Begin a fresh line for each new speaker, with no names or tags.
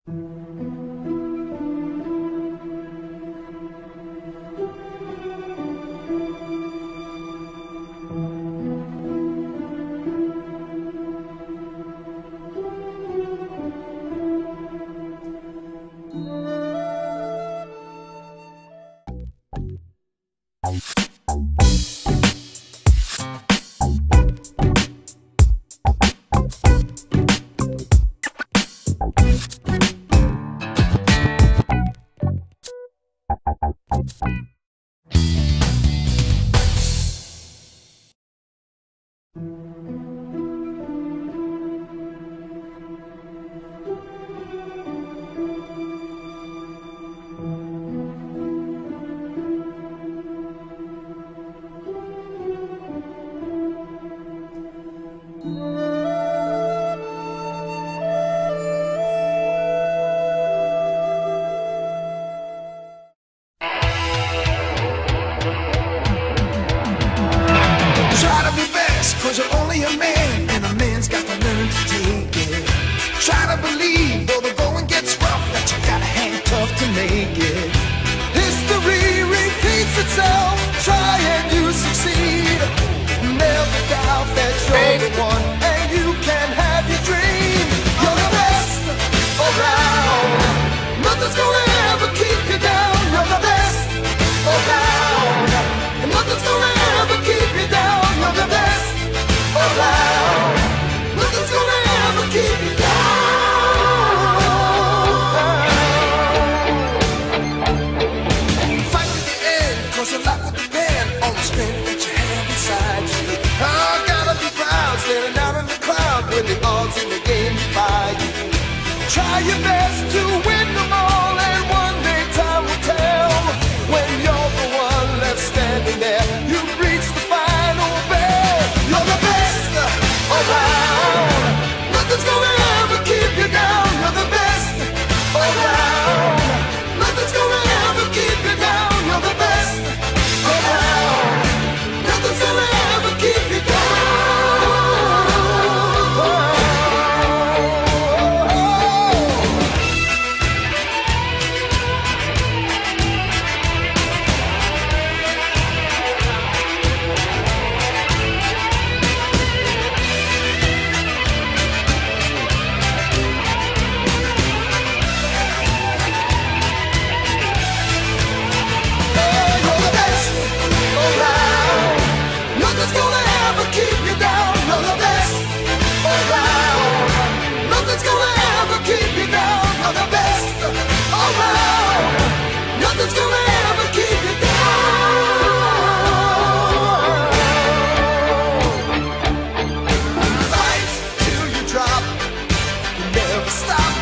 Cause you're only a man, and a man's got to learn to take it. Try to believe, though the going gets rough, that you gotta hang tough to make it. History repeats itself, try and you succeed. Never doubt that you're the one, and you can have your dream. You're the best around, nothing's gonna ever keep you down. You're the best around, and nothing's gonna ever keep you down. You're the best around, nothing's gonna ever keep you down. Fight to the end, cause your life will depend on the strength that you have inside you. I gotta be proud, standing out in the cloud when the odds in the game defy you. Try your best to win them all, and one day time will tell. When you're the one left standing there, you reach the final bell. You're the best around, nothing's gonna ever keep you down. You're the best around, nothing's gonna ever keep you down. You're the best around, nothing's gonna ever keep you down. Nothing's gonna ever keep you down. You're the best around, nothing's gonna ever keep you down. You're the best around, nothing's gonna ever keep you down. Fight till you drop, never stop.